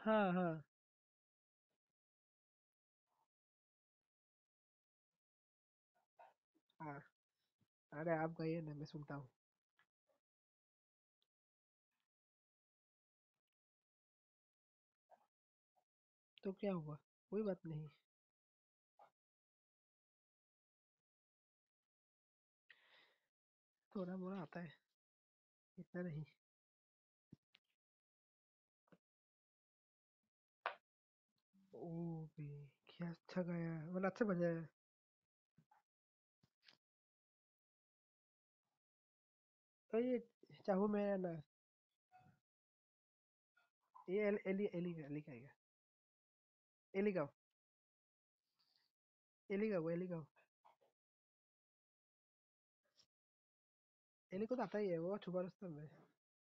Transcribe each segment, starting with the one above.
हाँ हाँ। हाँ, अरे आप कहिए ना, मैं सुनता हूँ। तो क्या हुआ? कोई बात नहीं। थोड़ा मोड़ा आता है, इतना नहीं। ओ बे, क्या अच्छा गाया, मतलब अच्छा बजाया। तो ये चाहूँ मैं ना, ये एली एली एली का है। एली गाओ, एली गाओ, एली गाओ। एली को तो आता ही है, वो छुपा रुस्तम है।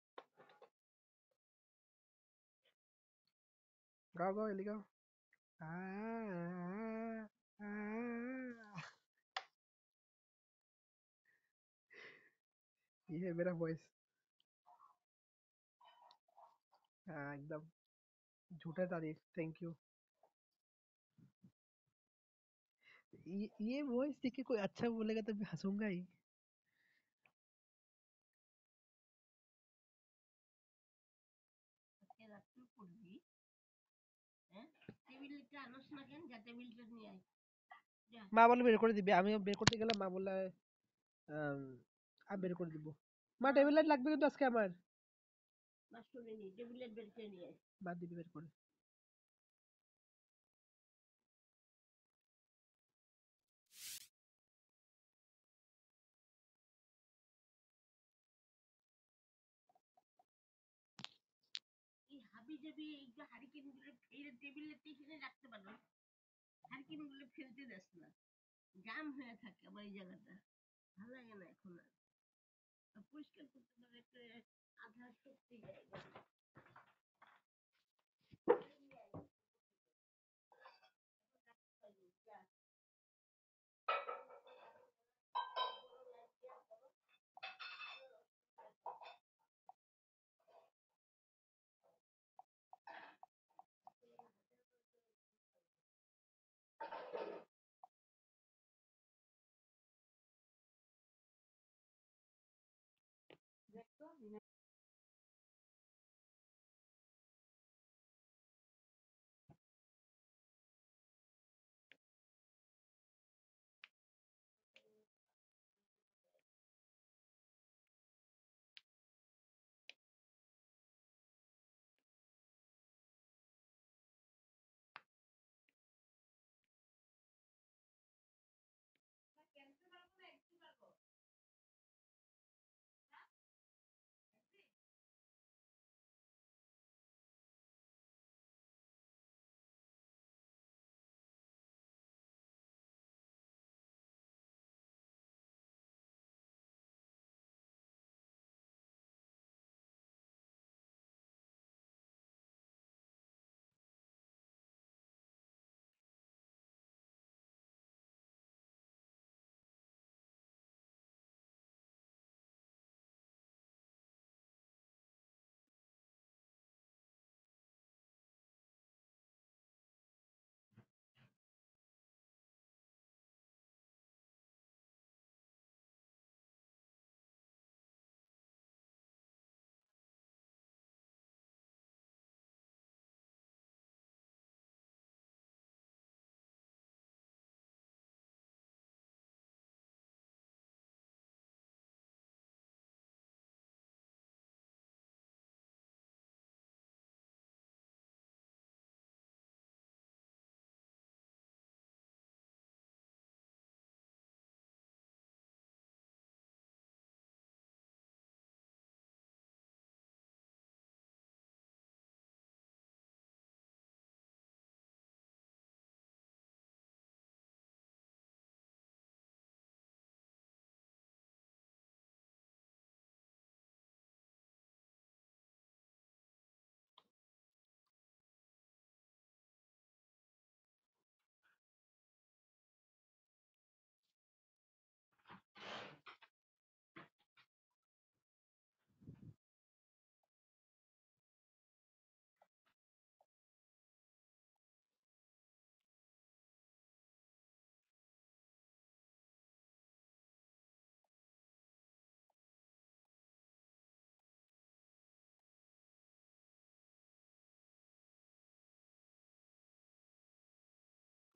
गाओ गाओ, एली गाओ। आ, आ, आ, ये है मेरा वॉइस। हाँ एकदम, झूठा तारीफ, थैंक यू। ये वॉइस देख के कोई अच्छा बोलेगा तो मैं हंसूंगा ही। মা বলে বের করে দিবে, আমি বের করতে গেলাম, মা বললে আম, আর বের করে দিব। মা টেবিল লাইট লাগবে কিন্তু আজকে আমার। মা দিবে বের করে।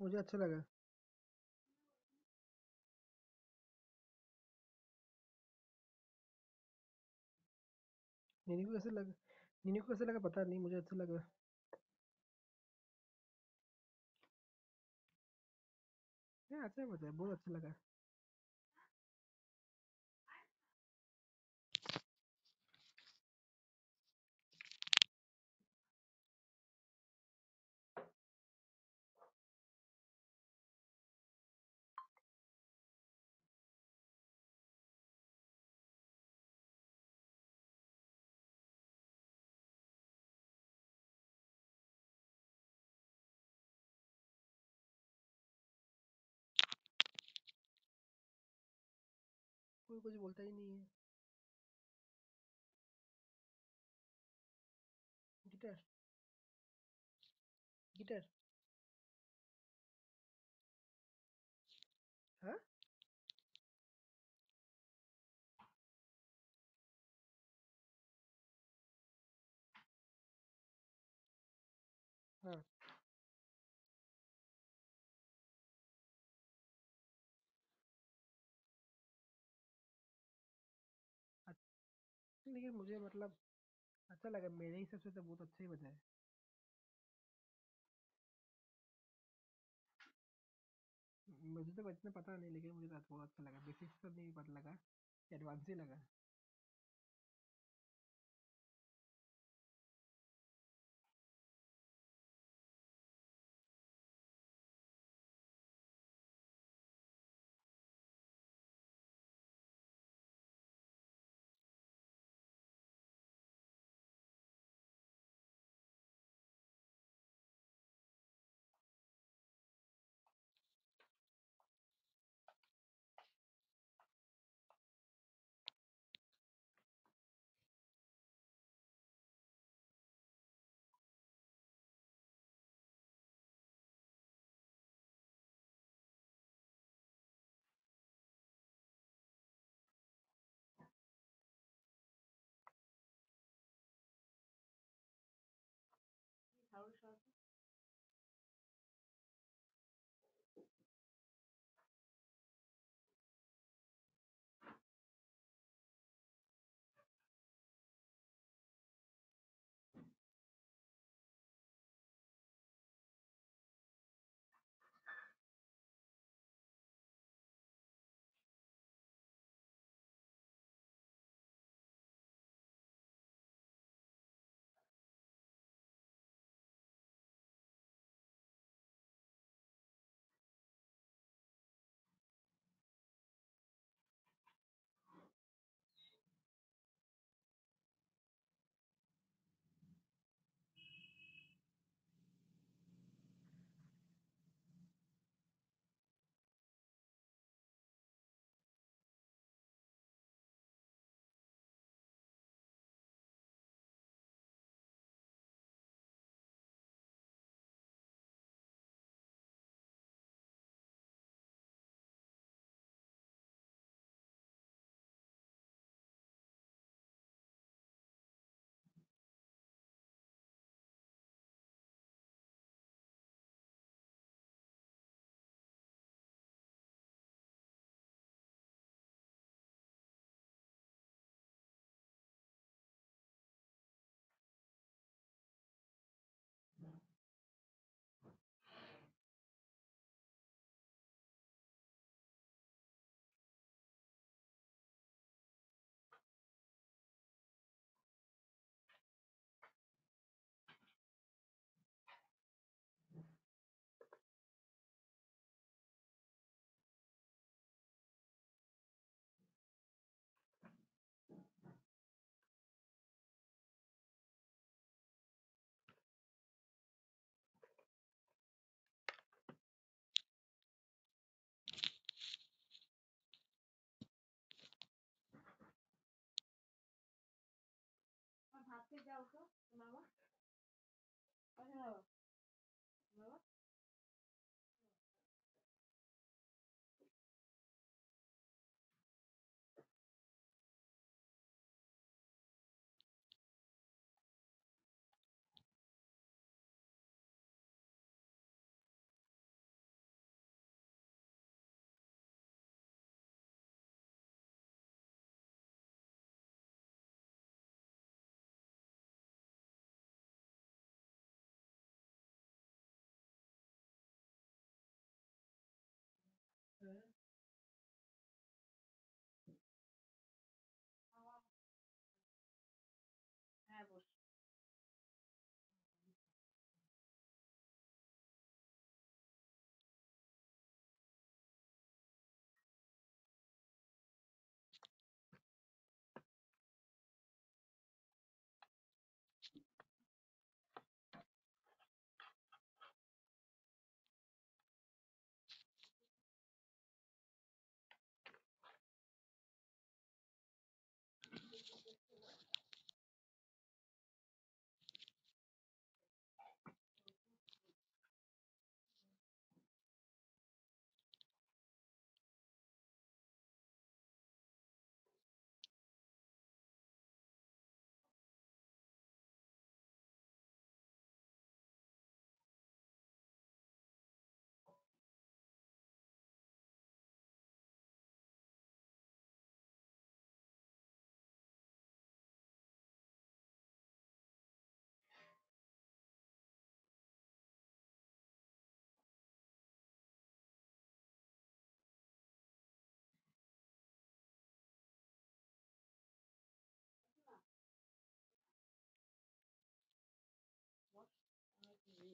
मुझे अच्छा लगा। नीनी को कैसे लगा पता नहीं, मुझे अच्छा लगा। नहीं अच्छा है, बहुत अच्छा लगा। कोई कुछ बोलता ही नहीं है। गिटार। गिटार। हाँ। हाँ। लेकिन मुझे मतलब अच्छा लगा, मेरे हिसाब से तो बहुत अच्छा ही बजा है। मुझे तो इतना पता नहीं, लेकिन मुझे तो बहुत अच्छा लगा, बेसिक्स तो नहीं पता लगा, एडवांस ही लगा।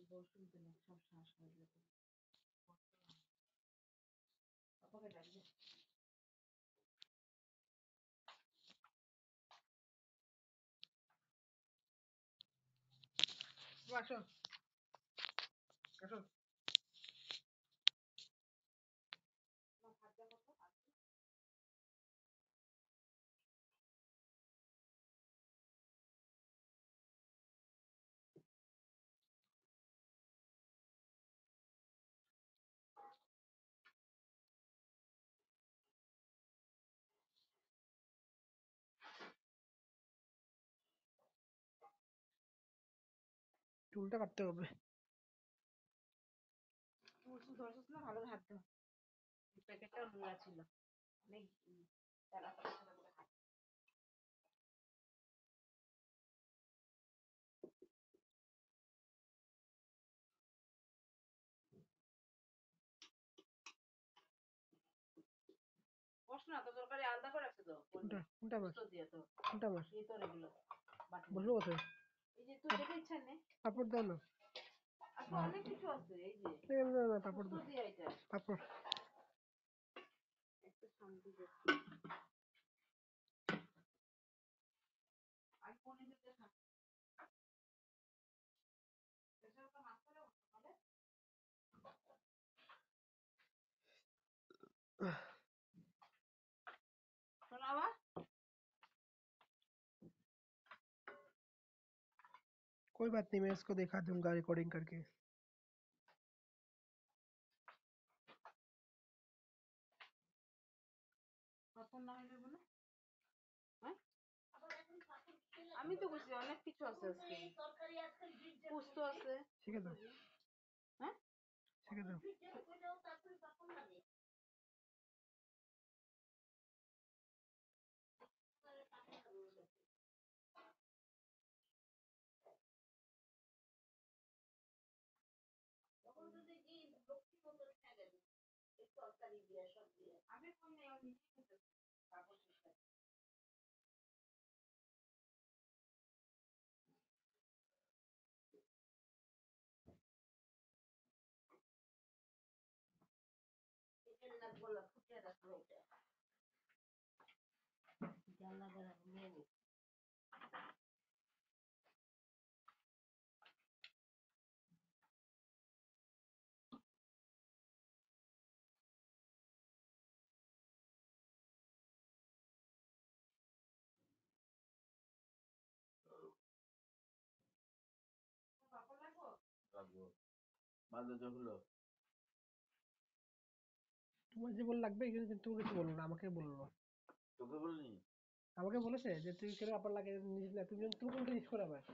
আসো আসো। চুলটা কাটতে হবে। ভালো হাত দাও। প্যাকেটটা নোংরা ছিল। অনেক প্রশ্ন তো তরকারি আলাদা করে রাখছে তো। কোনটা কোনটা মাছ দিয়ে তো কোনটা মাছ এই তো এগুলো বসলো কোথায়? এই যে তুই দেখে ইচ্ছা নেই পাপড় দাও না। আপু অনেক কিছু আছে এই যে না না পাপড় দাও দিয়ে এটা পাপড় একটু শান্তি দে। আর কোনে দিতে থাক এসব তো মাছ করে বলে শোনাবা। कोई बात नहीं मैं इसको दिखा दूंगा रिकॉर्डिंग करके। আমি তো বুঝছি অনেক কিছু আছে আজকে তরকারি আজকে পোস্ত আছে শিখে দাও। হ্যাঁ শিখে দাও। আমি কোন নেই আমি জানলা বলা ফুটে রাখলো এটা জানলা বলা নিয়ে নি পাপড় লাগবো লাগবো বাজে জগুলো তোমার যে বল লাগবে কিন্তু তুমি কিছু বলো না আমাকে বললো তোকে বলনি আমাকে বলেছে যে তুই কেন আপার লাগে নিজে না তুমি তুমি কোনটা ইউজ করে আবার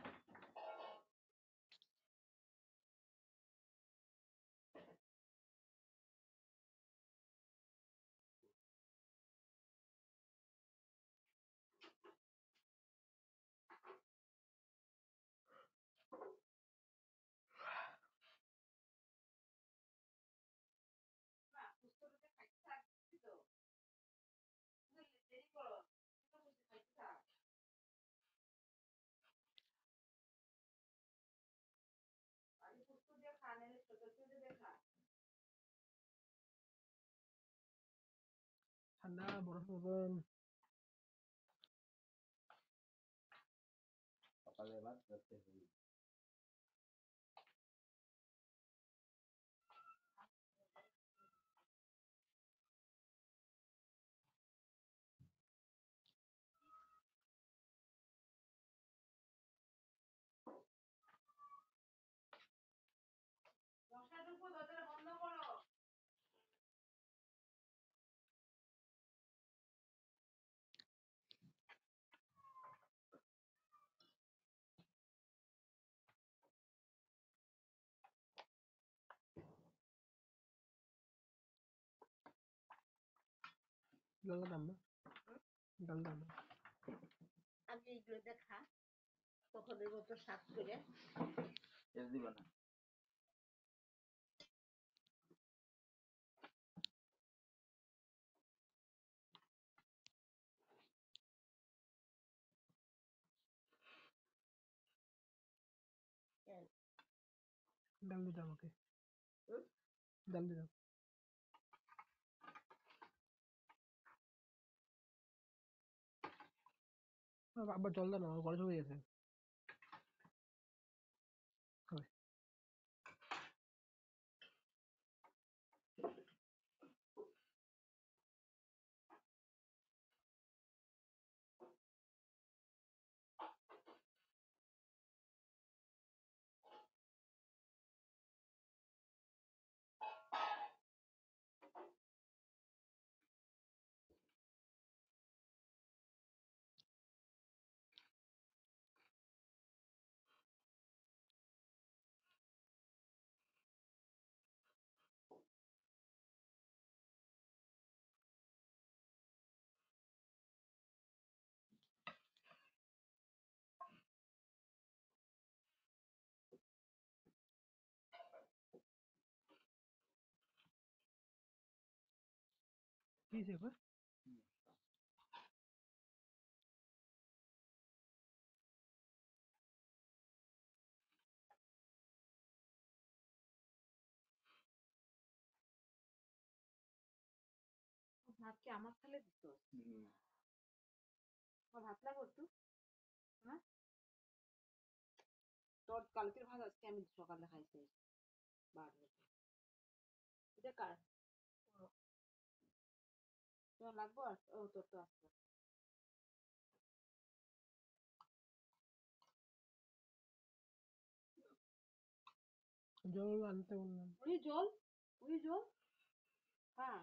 ঠান্ডা বরফ মতন সকালে ভাত রাতে হুই দশটা ঢুকবো দরজাটা বন্ধ করো ডালটা দাম না ডাল দাম না আগে এইগুলো দেখা তখন এর মতো সাত করে এর দিবা না ডাল দিতে আমাকে, ডাল দিতে আবার জল দাও না, আমার গরম হয়ে গেছে। হবে। কি হয়েছে এবার? ভাত কি আমার থালে দিত? ভাত লাগবে একটু? হ্যাঁ, তোর কালকের ভাত আজকে আমি সকালে খাইছি। এটা কার? তোমার লাগবো? ও তোর তো আসবে। জল আনতে বললাম। ওই জল, ওই জল। হ্যাঁ।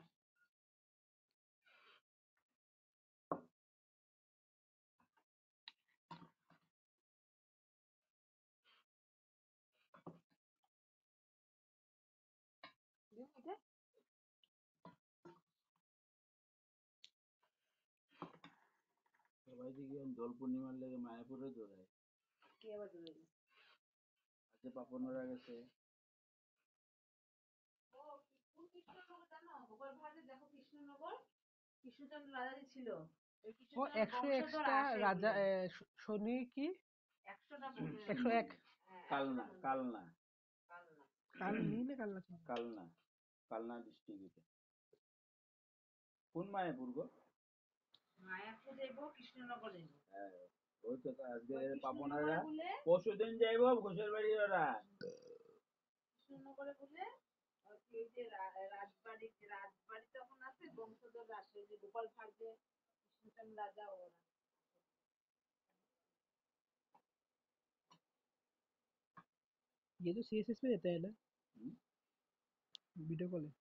সবাই দিকে দোল পূর্ণিমার লেগে মায়াপুরে দৌড়ায়। কে আবার দৌড়াইল? আজকে পাপনরা গেছে। ও কোন কৃষ্ণনগর জানো? গোপাল ভাড়ে দেখো কৃষ্ণনগর, কৃষ্ণচন্দ্র রাজা যে ছিল। ওই কৃষ্ণচন্দ্র বংশধর আসে রাজা শনি কি 100টা 101 কালনা কালনা কালনি না কালনা কালনা কালনা ডিস্ট্রিক্টে। কোন মায়াপুর গো? মায়াপুর যাইবো, কৃষ্ণনগর যাইবো। হ্যাঁ, ওই তো আজকে পাপনারা পরশুদিন যাইবো ঘোষের বাড়ি ওরা। কৃষ্ণনগরে বলে ওই যে রাজবাড়ি তখন আছে, বংশধর আসে যে গোপাল ভাঁড় যে কৃষ্ণচন্দ্র রাজা ওরা। ये तो सीएसएस में रहता है ना वीडियो कॉल है।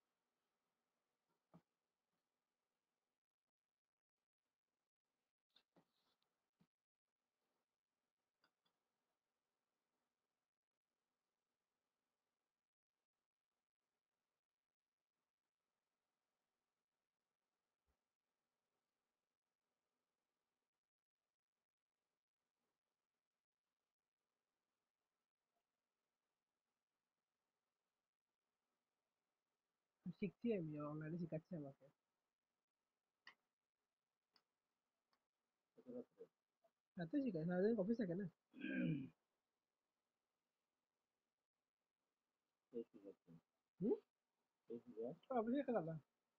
শিখছি আমি, অনলাইনে শেখাচ্ছে আমাকে। রাতে শেখায়, সারাদিন অফিস থাকে না। হুম, অফিসে শেখা দাদা।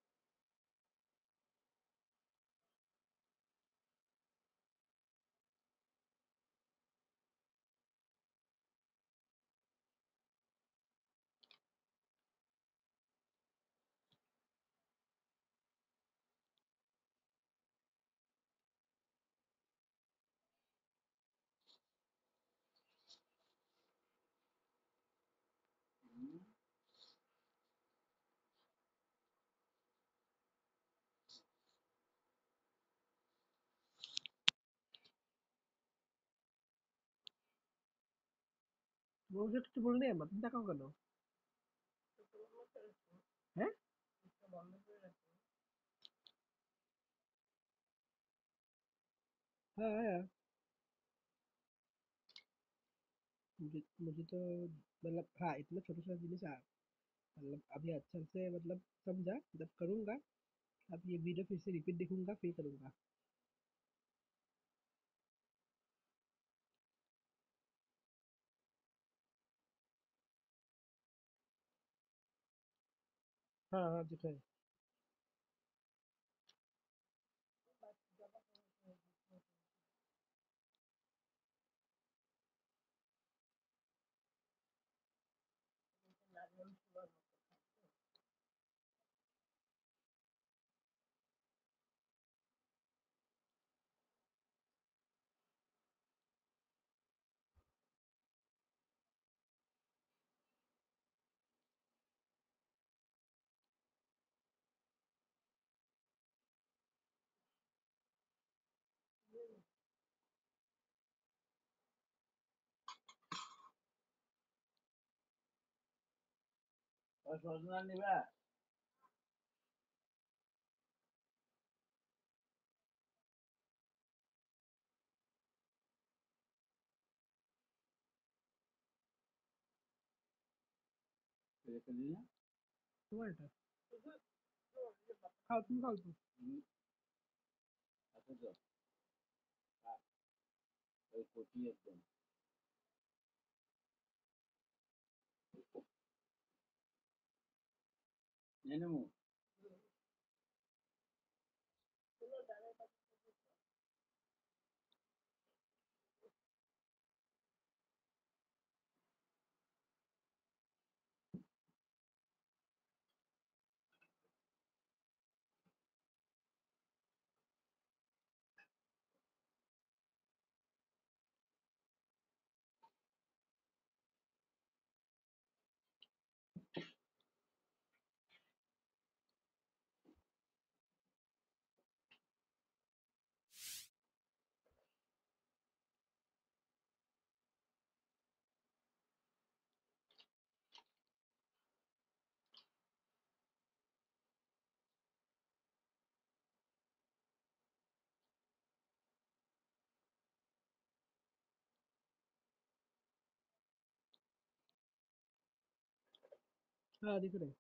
বলছে কিছু বললি আমার, তুমি দেখাও কেন? হ্যাঁ, हाँ है। मुझे तो मतलब हाँ, इतना छोटा छोटा जिनिस मतलब अभी अच्छा से मतलब समझा, जब करूँगा अब ये वीडियो फिर से रिपीट देखूंगा फिर करूँगा। हाँ हाँ दिख रहा है। और सोचना नहीं बा देख लिया टमाटर खाओ तुम खाओ तुम। अच्छा तो कोई कोटी एकदम नहीं नहीं मुँह हाँ दिख रहा है।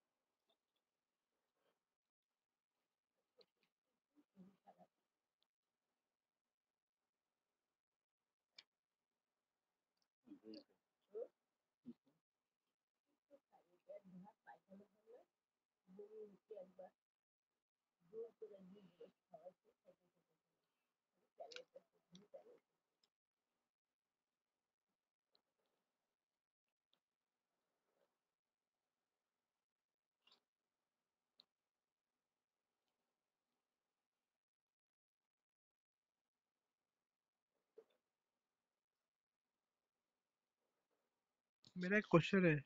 मेरा एक क्वेश्चन है।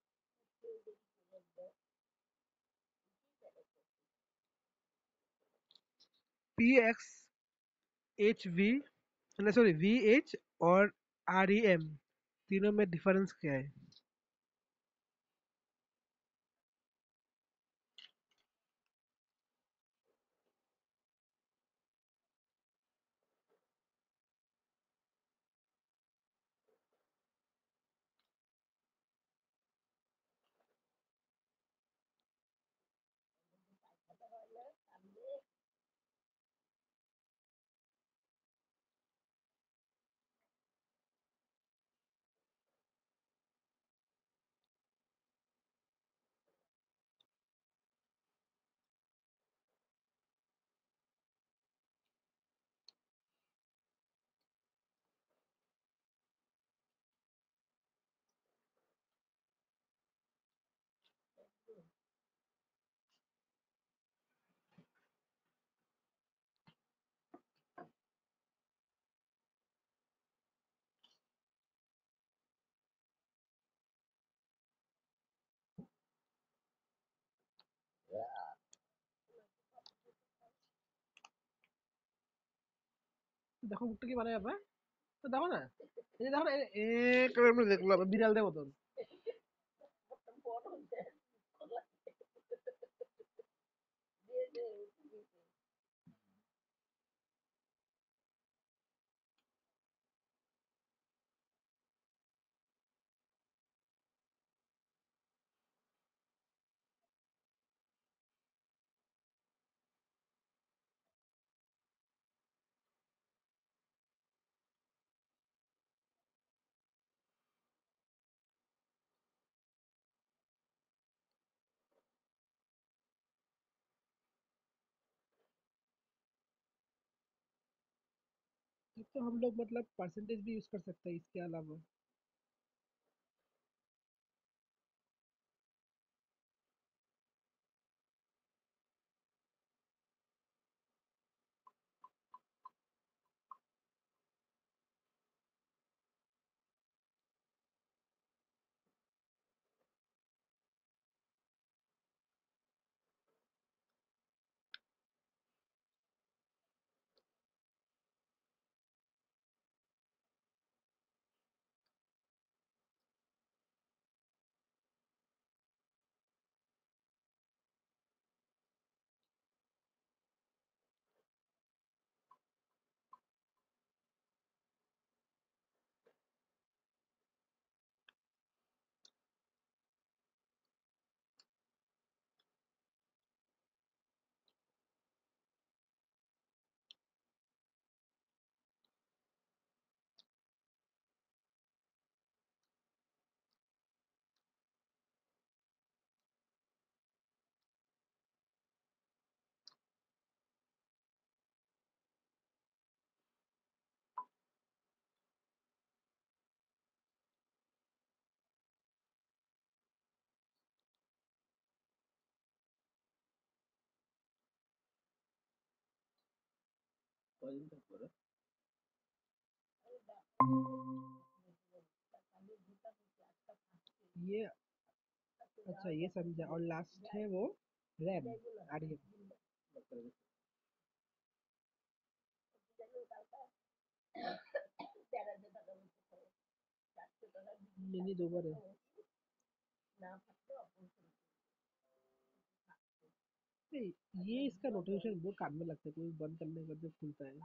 PXHV नहीं सॉरी VH और REM तीनों में डिफरेंस क्या है? দেখো মুখটা কি বানায় আপা? তো দেখো না, এই যে দেখো না করে আমরা দেখলাম বিড়ালদের মতন। तो हम लोग मतलब परसेंटेज भी यूज कर सकते हैं इसके अलावा। কয়দিন পরে ये अच्छा ये समझा, और लास्ट है वो रैम आरएम। नहीं दोबारा नहीं, ये इसका नोटिफिकेशन बहुत काम में लगता है, कोई बंद करने का जब खुलता है।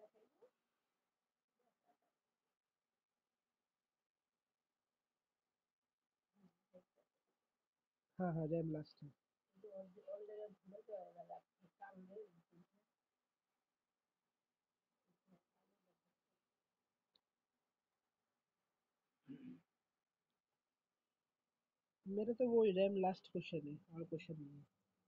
हाँ हाँ रैम लास्ट है। मेरा तो वो रैम लास्ट क्वेश्चन है और क्वेश्चन नहीं है।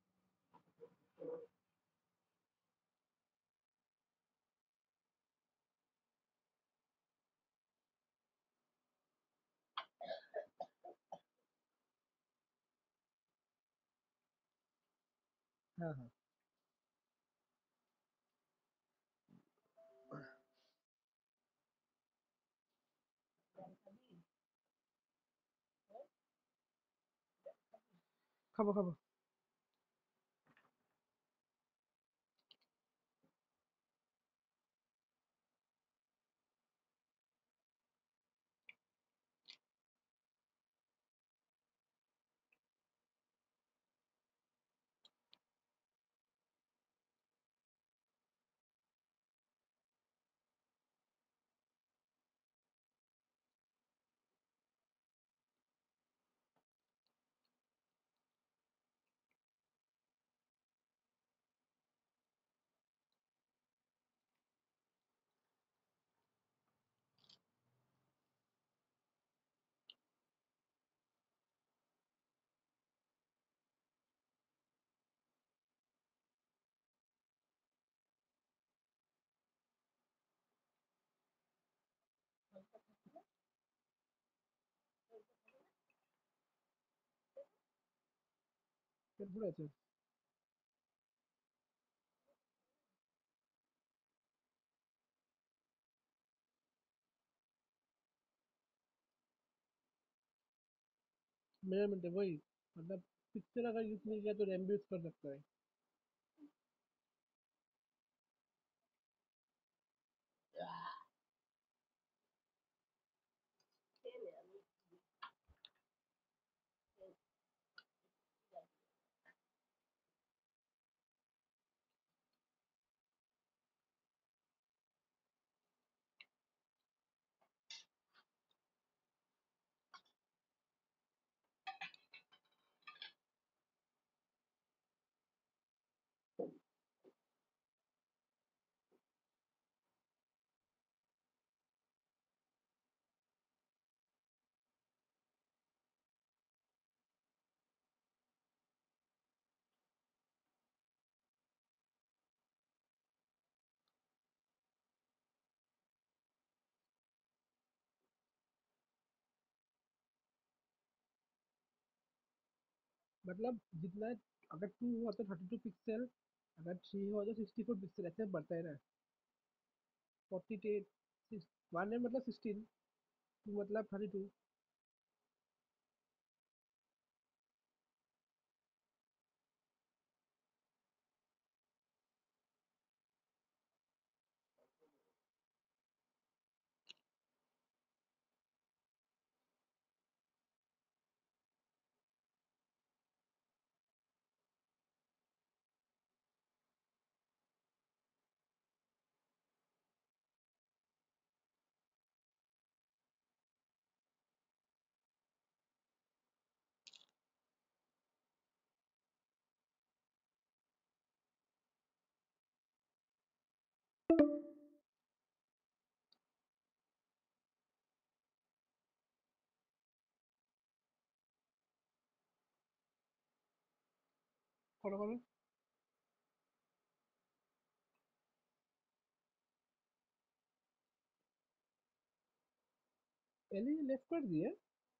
हाँ हाँ खाबो खाबो। फिर पूरा अच्छा। मेरा मतलब वही, मतलब पिक्चर अगर यूज नहीं किया तो रैम भी यूज कर सकता है। मतलब जितना, अगर 2 हुआ तो 32 पिक्सल, अगर 3 हुआ तो 64 पिक्सल, ऐसे बढ़ता है ना। 48, 1 है मतलब 16, 2 मतलब 32। करो करो। पहले ये लेफ्ट कर दिए।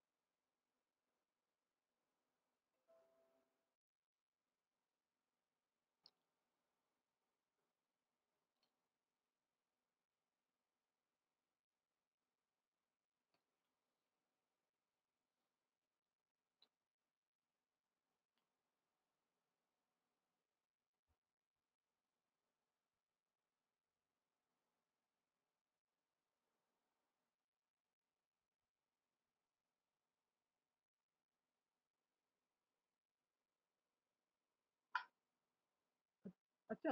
अच्छा।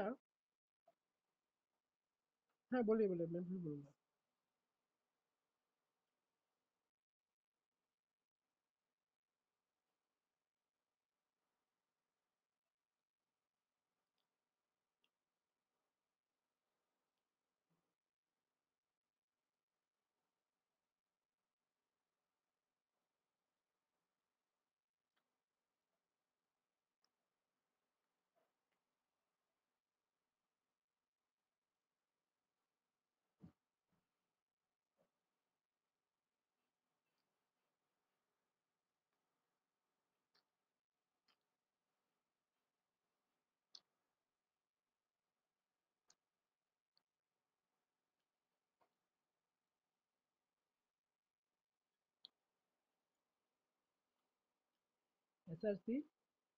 हाँ बोलिए बोलिए, मैं भी बोलूँगा। SRC।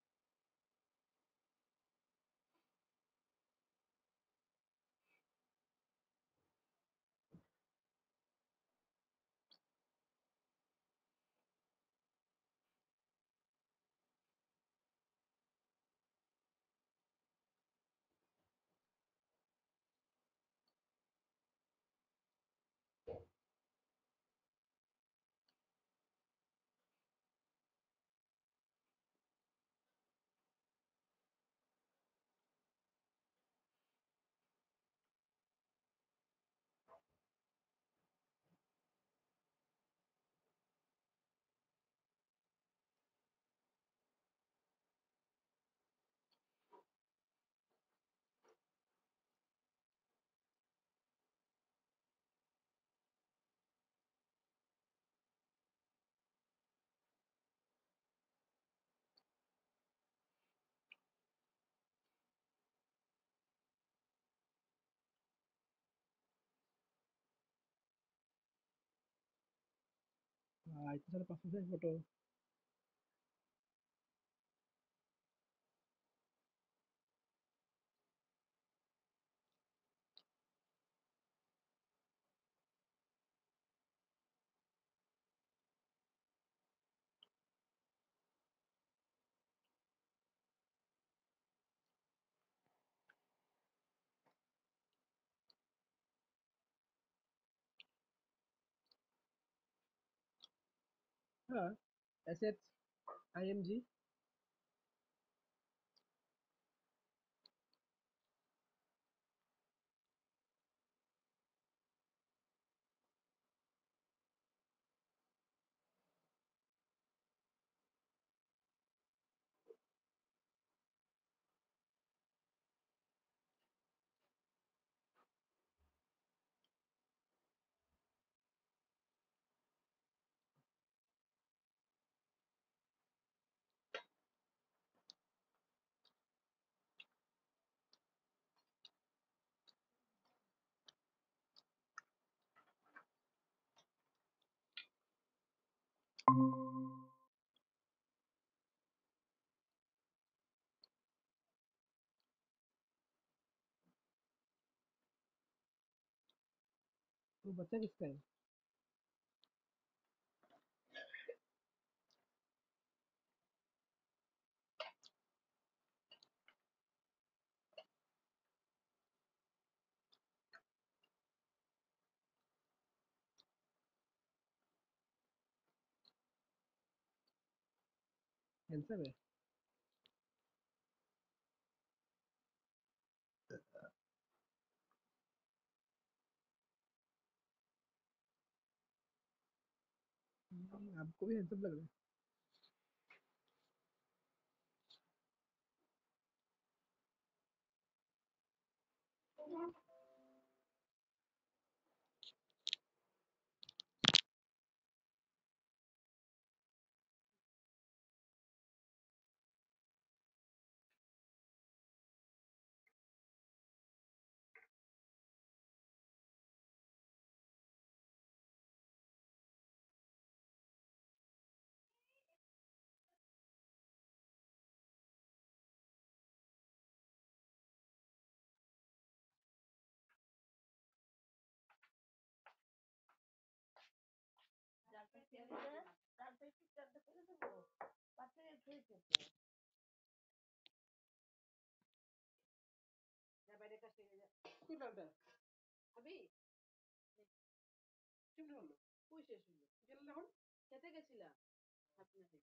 हाँ, इतने सारे पासपोर्ट साइज फोटो। हाँ, एसेट्स, IMG। तो बच्चा किसका है? हैंडसम है। आपको भी हैंडसम लग रहा है। कोई डालता है अभी কেমনে হলো কই শেষ হলো গেল এখন খেতে গেছিলাম আপনাদের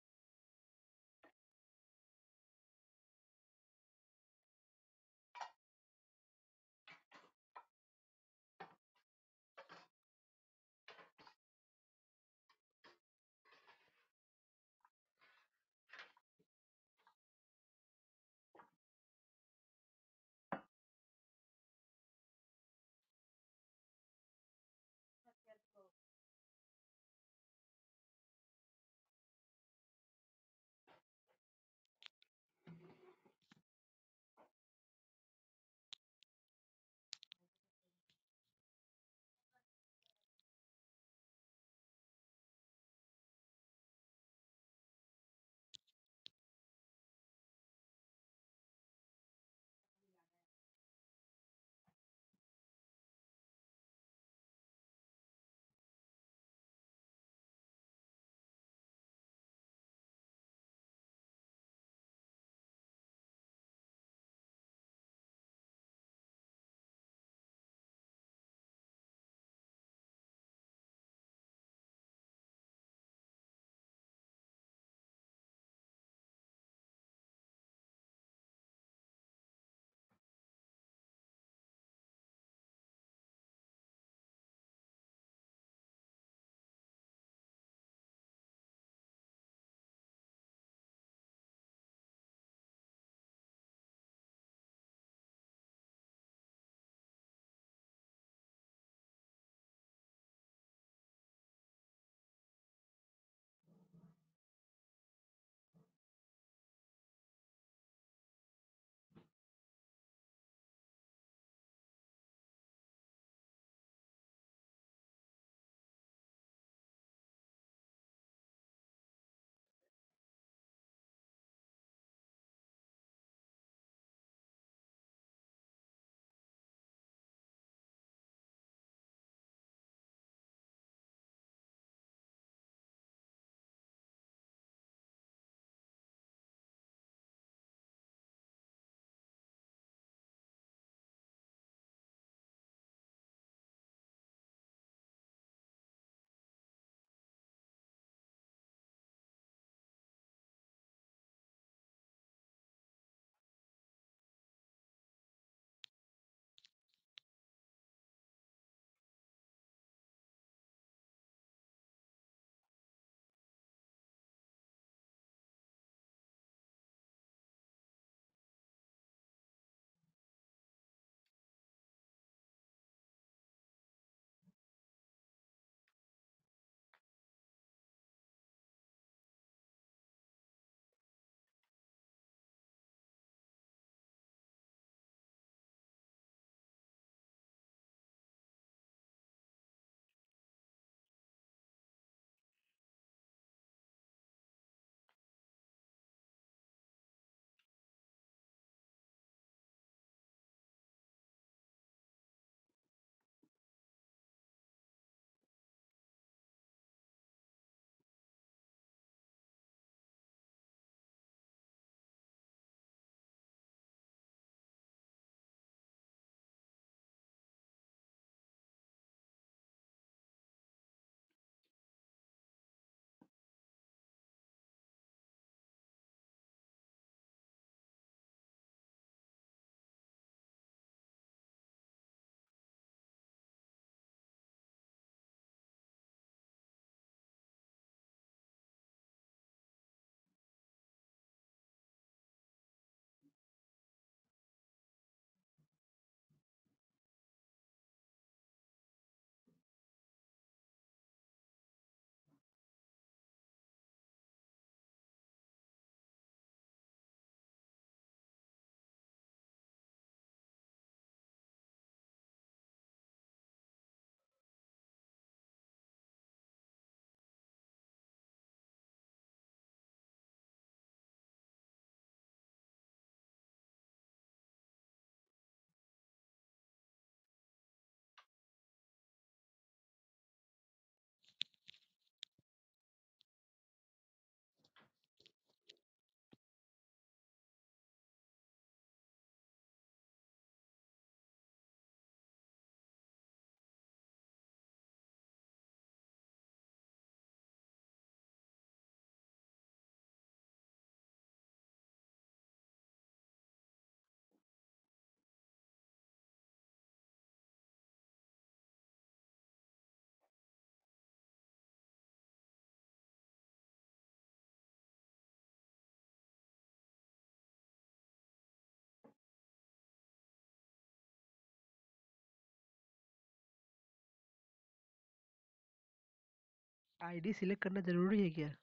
आईडी सिलेक्ट करना जरूरी है क्या?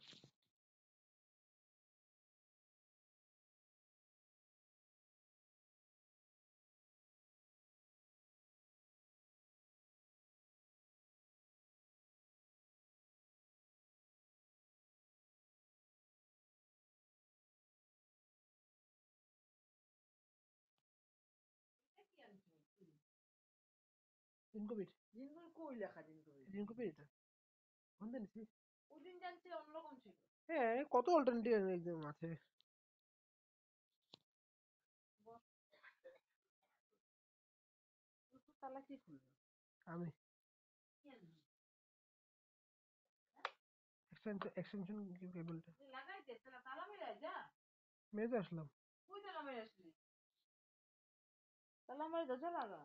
জিনকোভিড কই লেখা জিনকোভিড কোনটা নিছি? ওদিন জানছি অন্যরকম ছিল। হ্যাঁ, কত অল্টারনেটিভ এক্সাম আছে। তালা কি খুললো? আমি কি আনবি? এক্সটেনশন কেবলটা লাগাইতে তালা মেরে যা। মেরে আসলাম। কই তালা মেরে আসলি? তালা মেরে দরজা লাগা।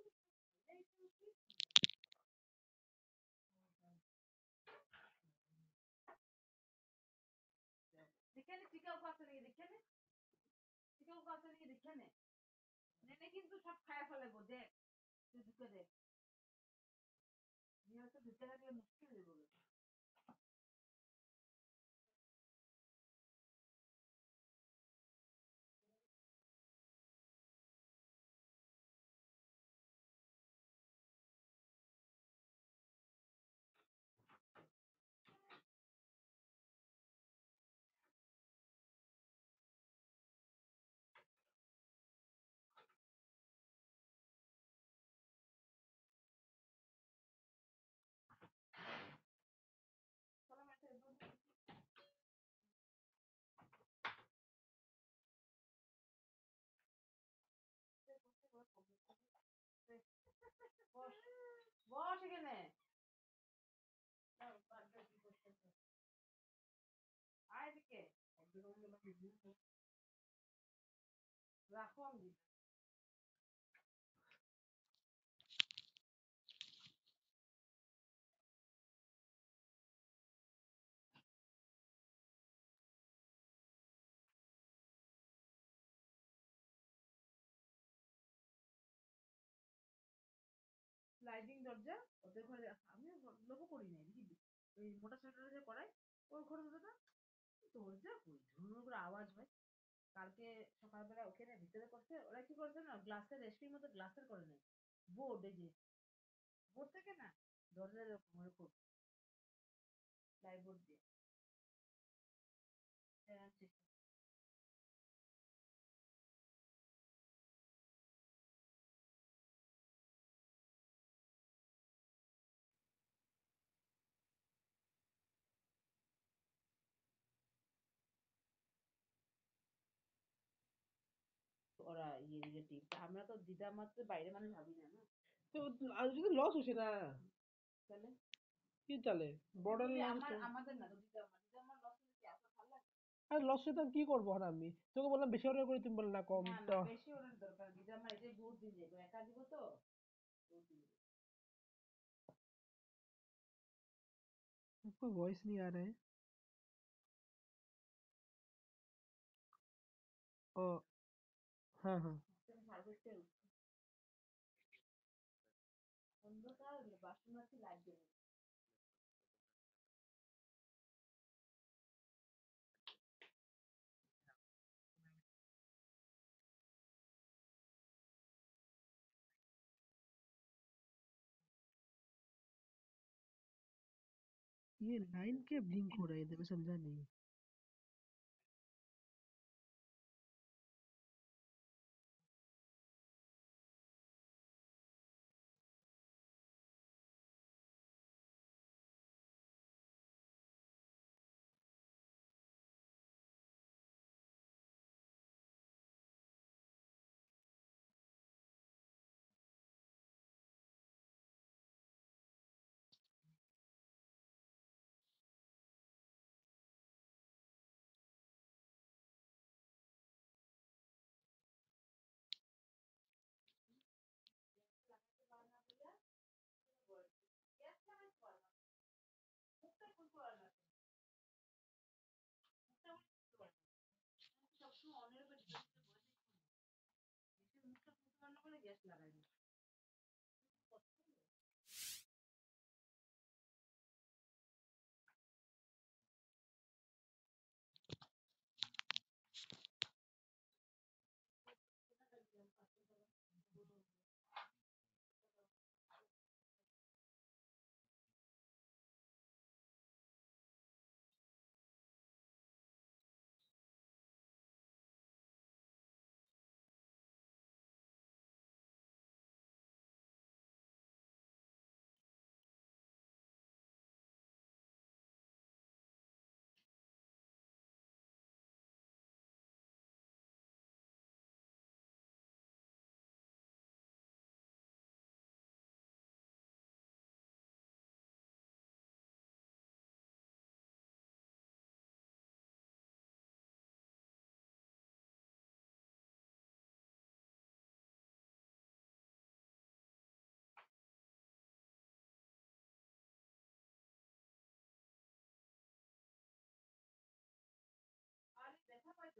দেখে নে টিকাও কাছে নিয়ে দেখে নে। টিকাও কাছে নিয়ে দেখে নে। নেনে কিন্তু সব খায়া ফেলাবো দেখ। তুই ঢুকে দেখ। নিয়ে তো ঢুকে রাখলে মুশকিল হয়ে যাবে। বস বস এখানে। আয় এদিকে। রাখো আমি। স্লাইডিং দরজা ওদের ঘরে আমি লক্ষ্য করি নাই বুঝলি ওই মোটর সাইকেল যে করাই ওর ঘরে দরজা দরজা কই ঝুমুর করে আওয়াজ হয় কালকে সকালবেলা ওখানে ভিতরে করছে ওরা কি করছে না গ্লাসের রেস্টির মতো গ্লাসের করে নেয় বোর্ড এই যে বোর্ড থেকে না দরজার এরকম এরকম প্লাইবোর্ড দিয়ে ওরা ইয়ে রিলেটিভ আমরা তো দিদা মাত্র বাইরে মানে ভাবি না না তো আর যদি লস হচ্ছে না তাহলে কি চলে বর্ডার আমার আমাদের না তো দিদা আমার লস হলে কি এত ভালো লাগে আর লস হলে আমি কি করবো আর আমি তোকে বললাম বেশি অর্ডার করে তুমি বললে না কম না তো না বেশি ওর দরকার দিদা আমার এই যে বহুত দিন যাবে একা দিব তো বহুত দিন যাবে। कोई वॉइस नहीं आ रहा है ओ हाँ हाँ সার্ভিসটা অন্ধকার বাসুমাছি লাগবে না ये लाइन क्या ब्लिंक हो रहा है इधर मैं समझा नहीं সবসময় অনের উপর মুখটা ফুটো রান্না করে গ্যাস লাগাই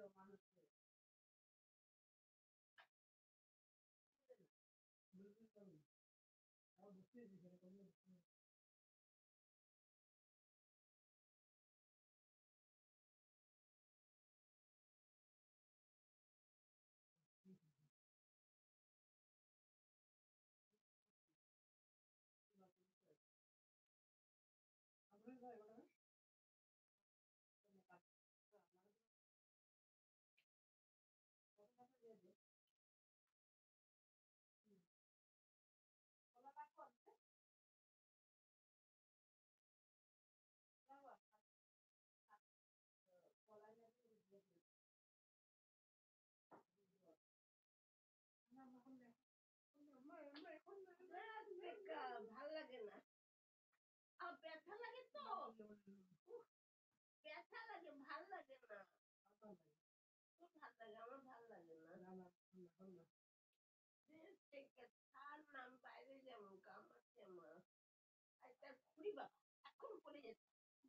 ভাল লাগে না, ব্যথা লাগে তো, ব্যথা লাগে, ভাল লাগে না, খুব ভাল লাগে, আমার ভাল লাগে না। ছাড় না, আমি বাইরে যাবো, কাম আছে আমার। একটা ঘুরি বাবা, এখন পড়ে যেতে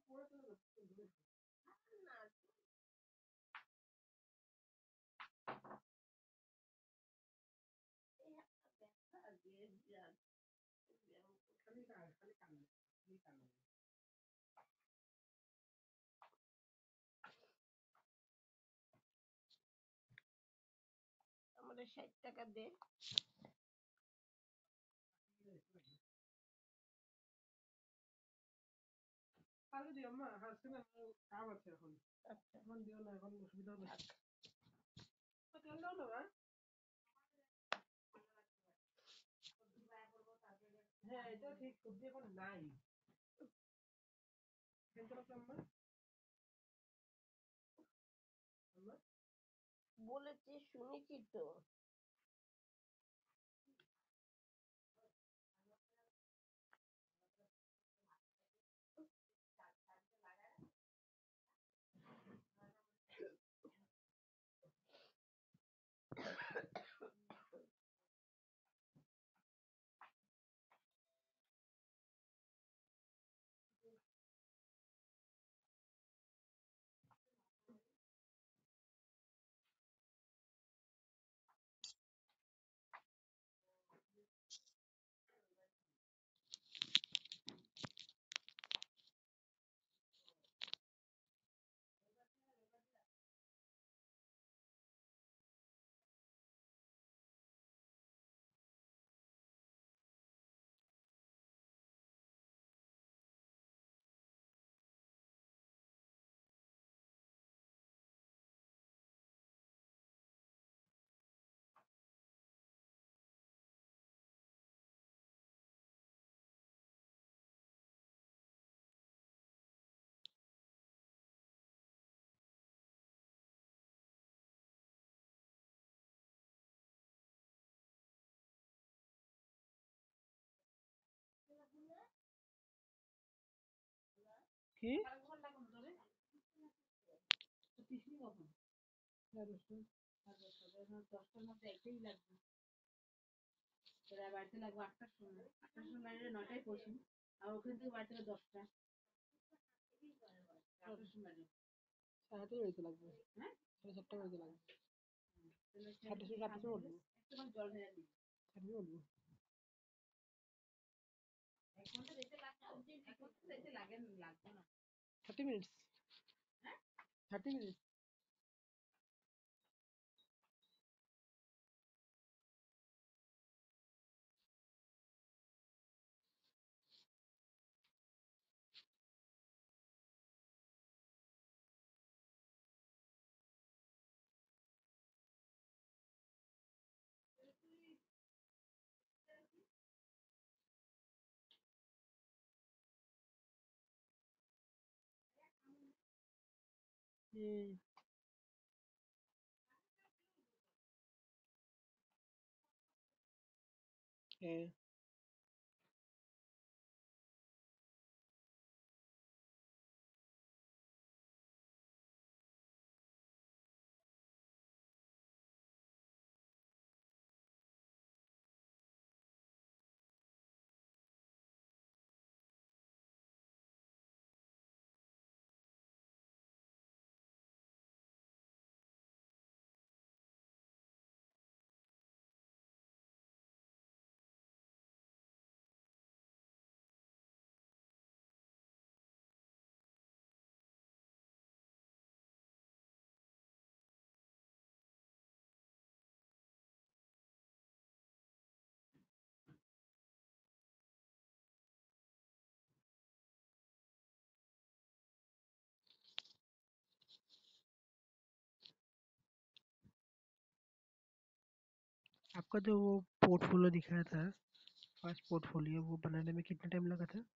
না, এই একটা ব্যথা দিয়ে বিরাট আমাদের 60 টাকা দে। কালকে দিও মা, আজকে না কাম আছে এখন। আচ্ছা, এখন দিও না, এখন অসুবিধা হবে। তেল দাও না মা। হ্যাঁ, এটা ঠিক, সবজি এখন নাই। তেল রাখলাম মা। বলেছি, শুনেছি তো। কি? বাড়িতে লাগবে 8টার সময়, 8টার সময় বাইরে 9টায় পৌঁছি, আর ওখান থেকে বাড়ি থেকে 10টা, 8টার সময় বাইরে। 7:30 বাজতে লাগবে। হ্যাঁ, 7:30 বাজতে লাগবে। তাহলে 7:30 উঠবো। একটুখানি জল ভেজা দিই। 7:30 উঠবো। 1 ঘন্টা যেতে লাগে, 1 ঘন্টা যেতে লাগে, লাগবে না। 30 minutes. হ্যাঁ, 30 minutes. হ্যাঁ। आपका जो वो पोर्टफोलियो दिखाया था, फर्स्ट पोर्टफोलियो, वो बनाने में कितना टाइम लगा था?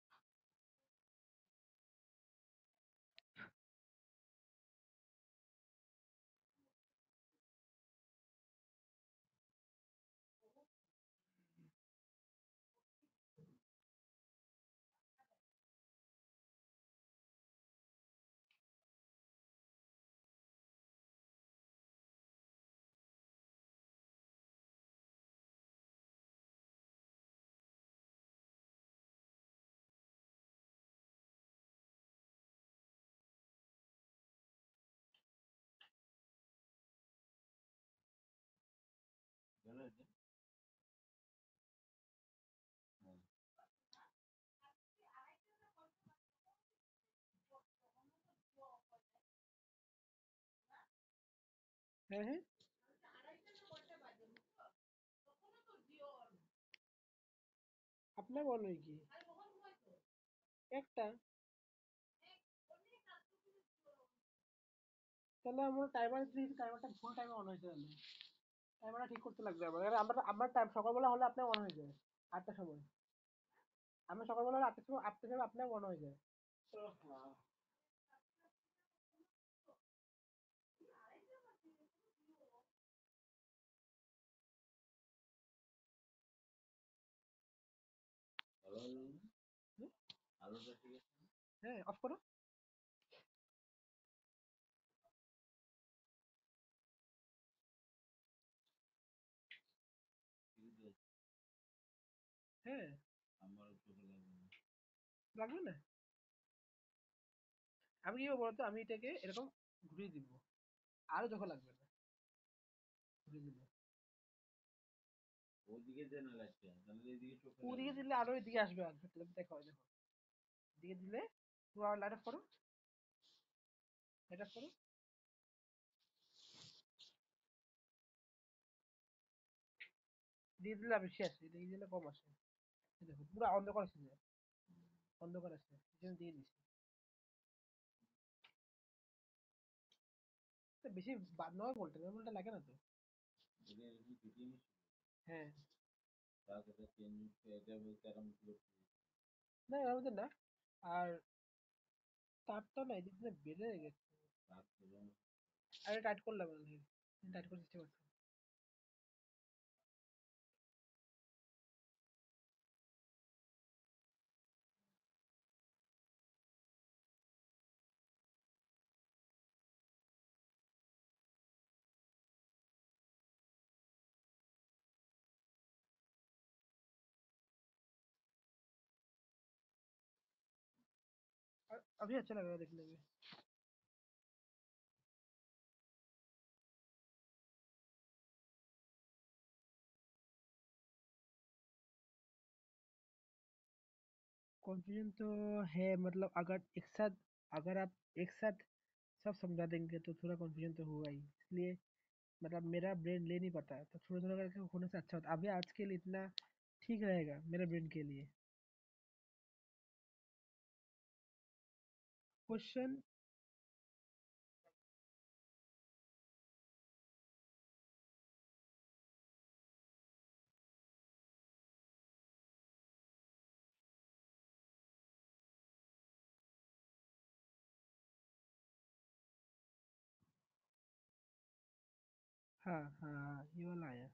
হ্যাঁ হ্যাঁ, আপনার মনে হয় কি একটা, তাহলে আমার টাইমার দিয়েছি, টাইমারটা ভুল টাইমে অন হয়েছে, তাহলে টাইমারটা ঠিক করতে লাগবে আমার। আর আমার টাইম সকালবেলা হলে আপনার অন হয়ে যায় 8টার সময়। আমি সকালবেলা হলে 8টার সময়, 8টার সময় আপনার অন হয়ে যায়। হুম? হ্যাঁ, অফ করো। হ্যাঁ, লাগবে না। আমি কি বলতো, আমি এটাকে এরকম ঘুরিয়ে দিব, আরো যখন লাগবে না ঘুরিয়ে দিব। ওদিকে দিলে আরো এদিকে আসবে, আসবে দেখো দেখো, এদিকে দিলে পুরো লাইট অফ করো, লাইট অফ করো, দিয়ে দিলে বেশি আসে, দিয়ে দিলে কম আসে। এই দেখো পুরো অন্ধকার আসছে, অন্ধকার আসছে, এই জন্য দিয়ে দিছি। তো বেশি বাদ নয় বলতে, নর্মালটা লাগে না তো। হ্যাঁ, না এর মধ্যে না। আর তারটা না এদিক দিয়ে বেড়ে গেছে, আরে টাইট করলাম, টাইট করে চেষ্টা করছি। अभी अच्छा लग रहा है देखने में। कॉन्फ्यूजन तो है, मतलब अगर आप एक साथ सब समझा देंगे तो थोड़ा कॉन्फ्यूजन तो होगा ही, इसलिए मतलब मेरा ब्रेन ले नहीं पाता, तो थोड़ा थोड़ा करके होने से अच्छा होता। अभी आज के लिए इतना ठीक रहेगा मेरे ब्रेन के लिए। क्वेश्चन, हाँ हाँ हाँ, ये वाला आया।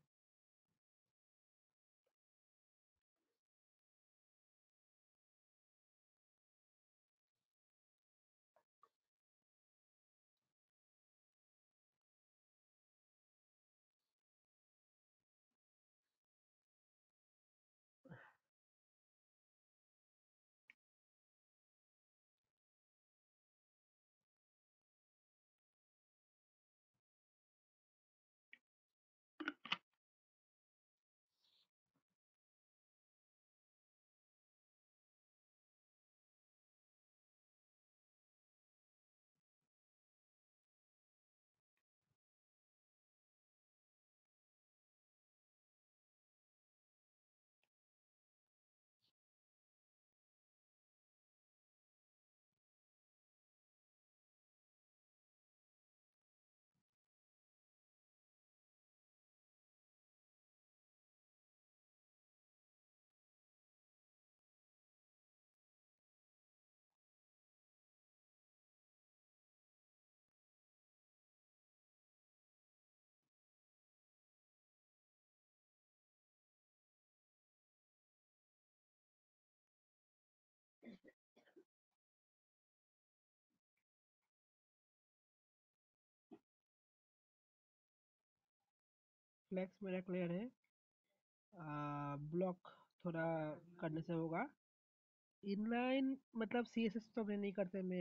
फ्लैक्स मेरा क्लियर है। ब्लॉक थोड़ा करने से होगा। इनलाइन मतलब सीएसएस तो मैं नहीं करते, मैं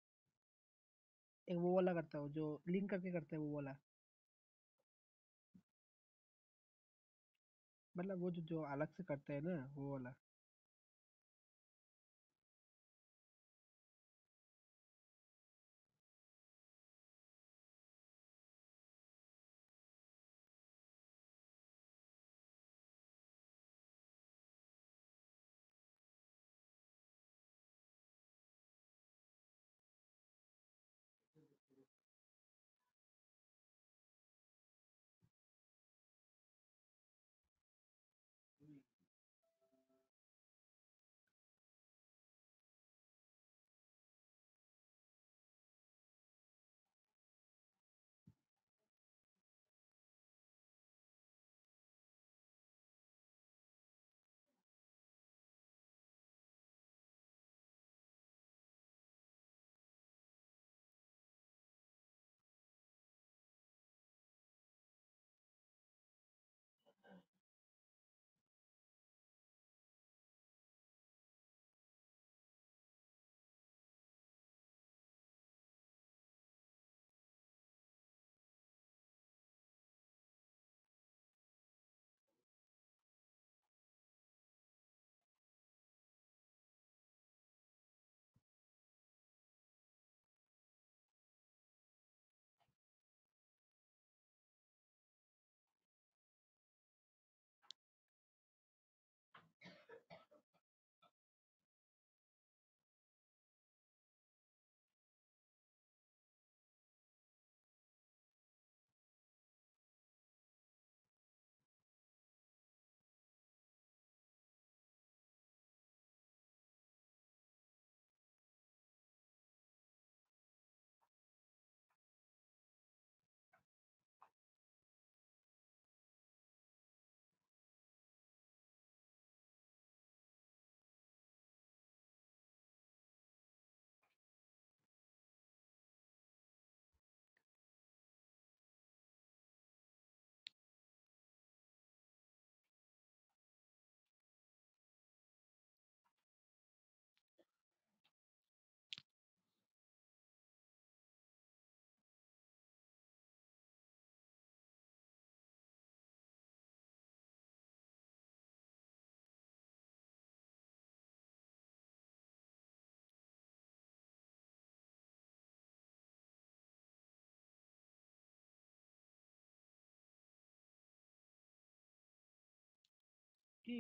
एक वो वाला करता हूँ जो लिंक करके करते हैं वो वाला। मतलब वो जो अलग से करते हैं ना वो वाला। कि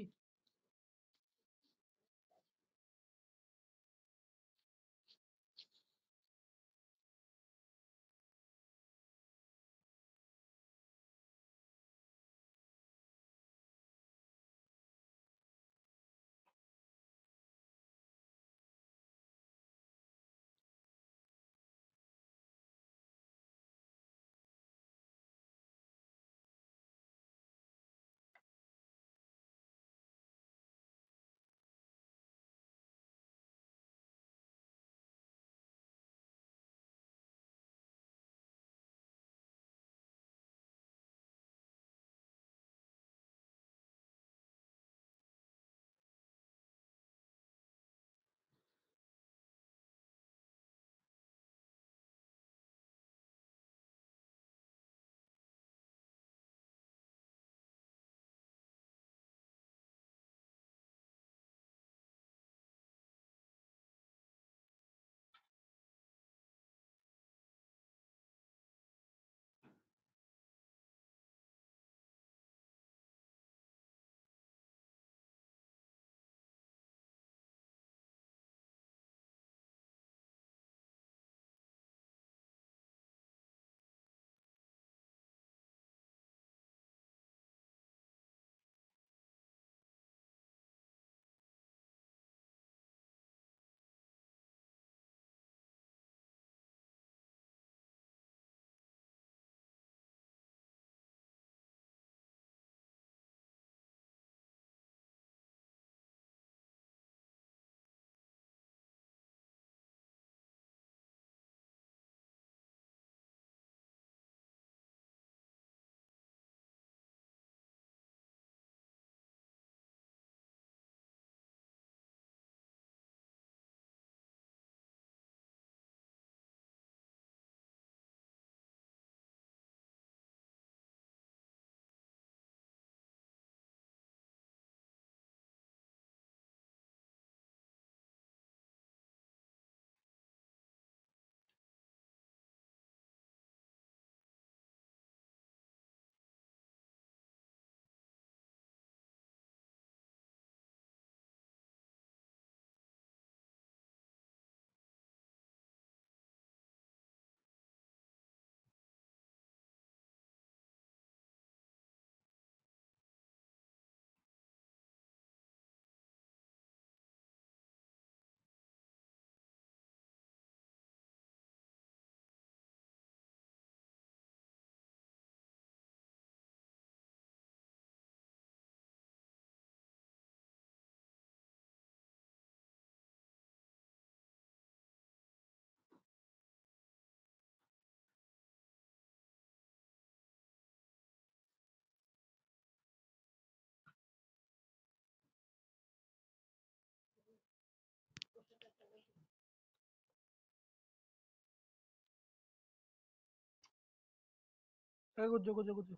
कुछ कुछ कुछ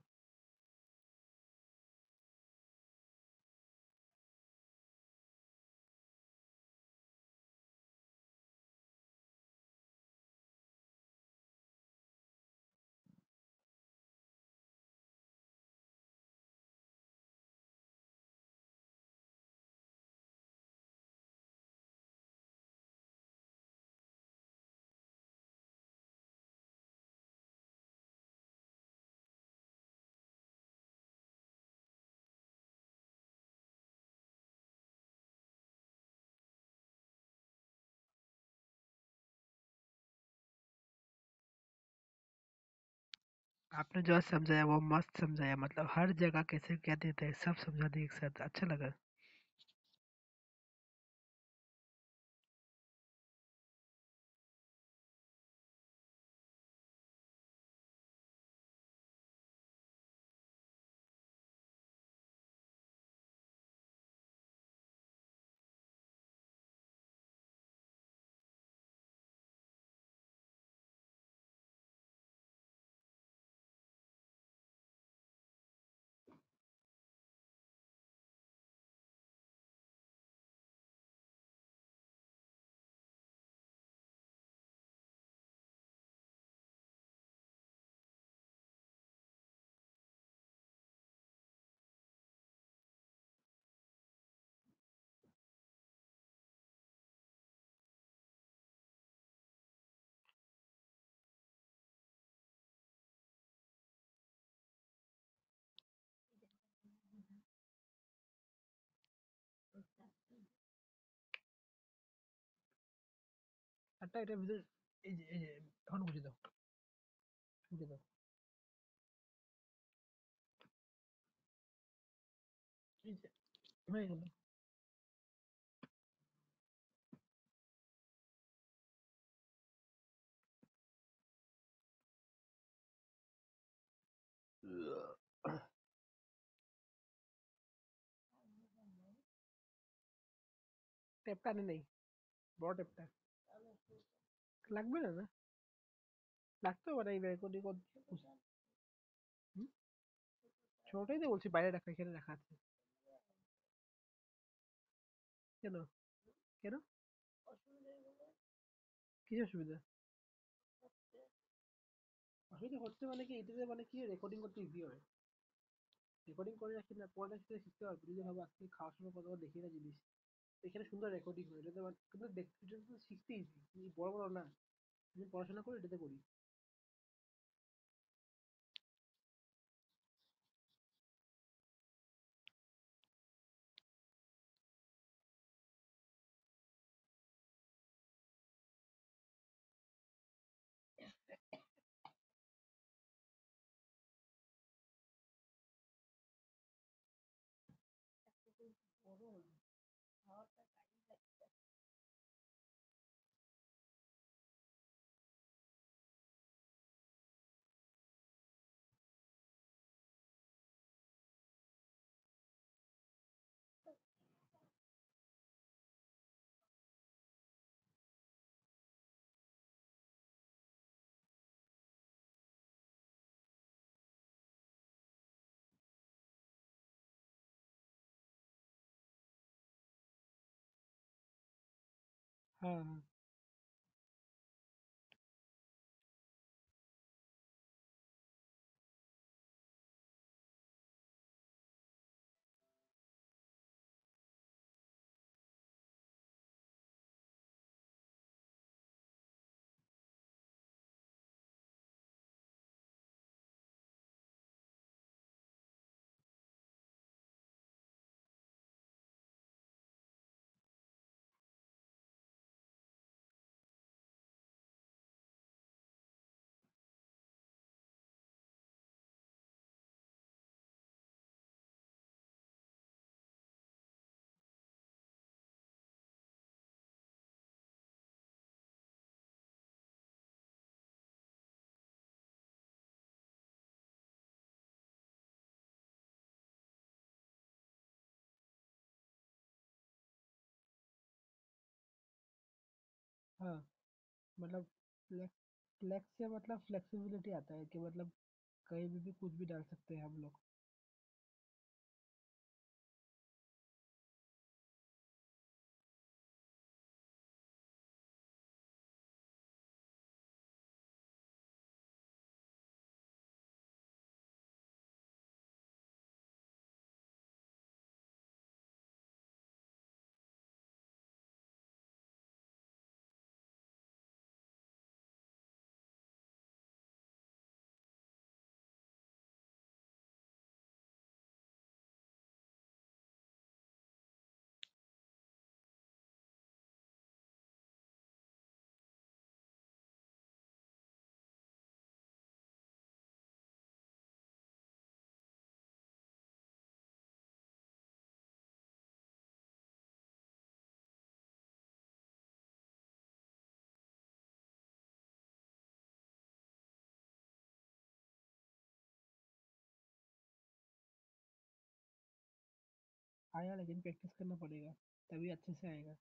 आपने जो समझाया वो मस्त समझाया, मतलब हर जगह कैसे क्या देते हैं सब समझा दिए एक साथ, अच्छा लगा। আটটা এটার ভিতরে এই যে এখন বুঝে দাও, বুঝে দাও, এই যে হয়ে গেল। টেপটা আনে নেই, বড় টেপটা লাগবে না, না লাগতেও পারে এই রেকর্ডিং করতে। হুম? ছোটই তো বলছি, বাইরে রাখা, এখানে রাখা আছে। কেন? কেন? কিসের অসুবিধা? অসুবিধা হচ্ছে মানে কি, এটাতে মানে কি রেকর্ডিং করতে ইজি হয়। রেকর্ডিং করে রাখি না, পরে সেটা শিখতে পারবি। যদি ভাবো আজকে খাওয়ার সময় কতবার দেখি না জিনিস, এখানে সুন্দর রেকর্ডিং হয়, এটাতে কিন্তু এটা তো শিখতে ইজি, বড় বড় না। আমি পড়াশোনা করি, এটাতে করি। हाँ हाँ हाँ, मतलब फ्लेक्स से मतलब फ्लेक्सिबिलिटी आता है कि मतलब कहीं भी कुछ भी डाल सकते हैं हम लोग। आया, लेकिन प्रैक्टिस करना पड़ेगा, तभी अच्छे से आएगा।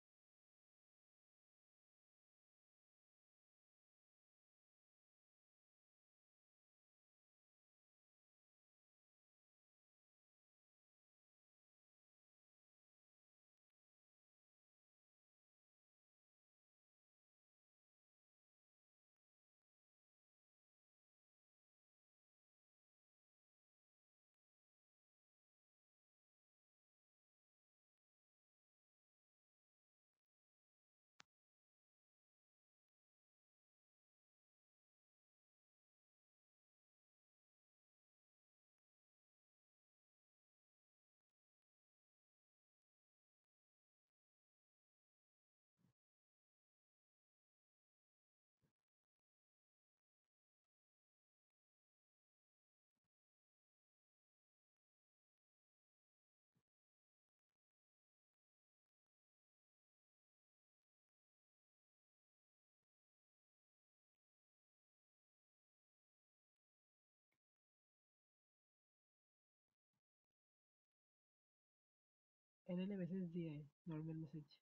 एनए ने मैसेज दिया है, नॉर्मल मैसेज।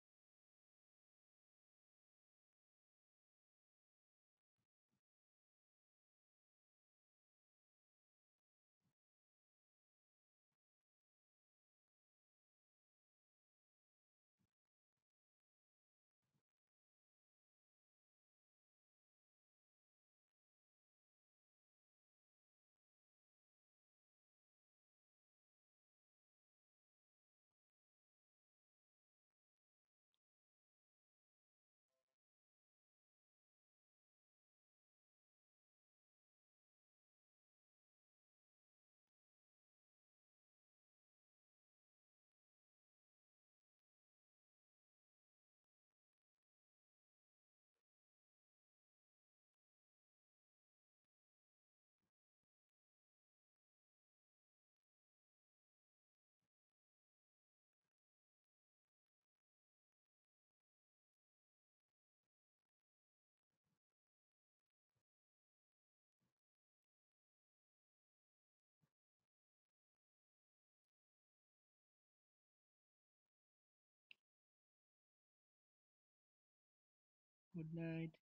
Good night.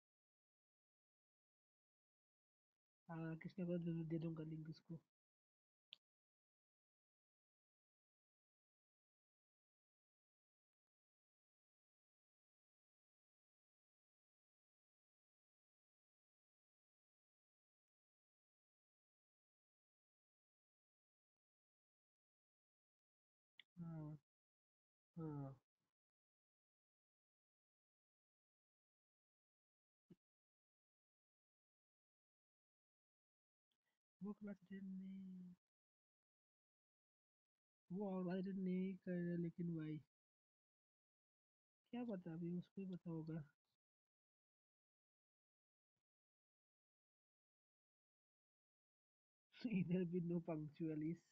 हाँ, कृष्णा को दे दूंगा लिंक उसको। हाँ हाँ। वो क्लास अटेंड नहीं, वो और अटेंड नहीं कर रहे, लेकिन भाई क्या पता, अभी उसको ही पता होगा। इधर भी नो पंक्चुअलिस।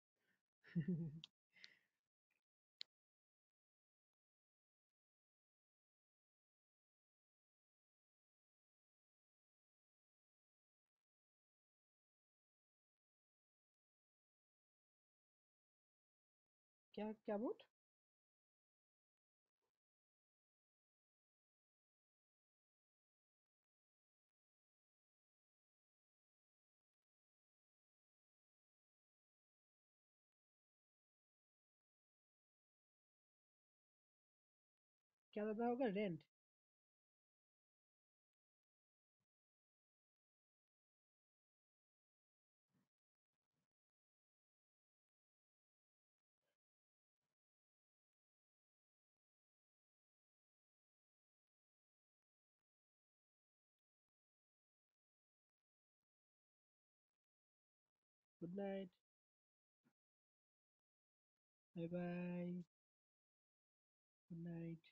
क्या क्या बोट? क्या देना होगा? Rent? Good night, bye bye, good night.